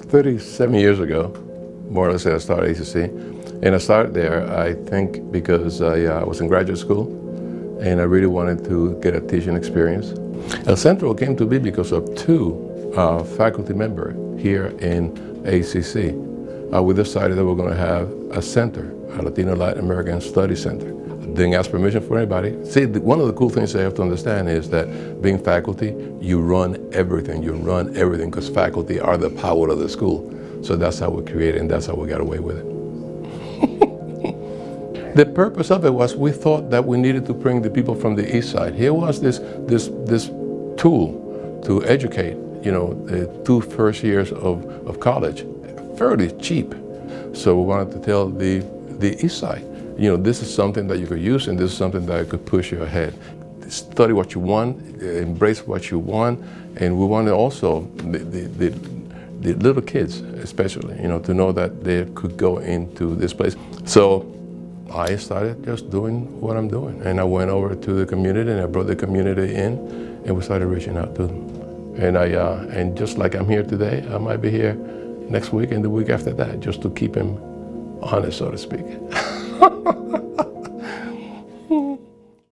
37 years ago, more or less, I started ACC. And I started there, I think, because I was in graduate school and I really wanted to get a teaching experience. El Centro came to be because of two faculty members here in ACC. We decided that we're going to have a center, a Latino Latin American Study Center. Didn't ask permission for anybody. See, one of the cool things I have to understand is that being faculty, you run everything. You run everything because faculty are the power of the school. So that's how we created and that's how we got away with it. The purpose of it was we thought that we needed to bring the people from the East Side. Here was this tool to educate, you know, the first 2 years of college, fairly cheap. So we wanted to tell the East Side, you know, this is something that you could use and this is something that could push you ahead. Study what you want, embrace what you want, and we wanted also the little kids especially, you know, to know that they could go into this place. So I started just doing what I'm doing. And I went over to the community and I brought the community in and we started reaching out to them. And just like I'm here today, I might be here next week and the week after that, just to keep him honest, so to speak.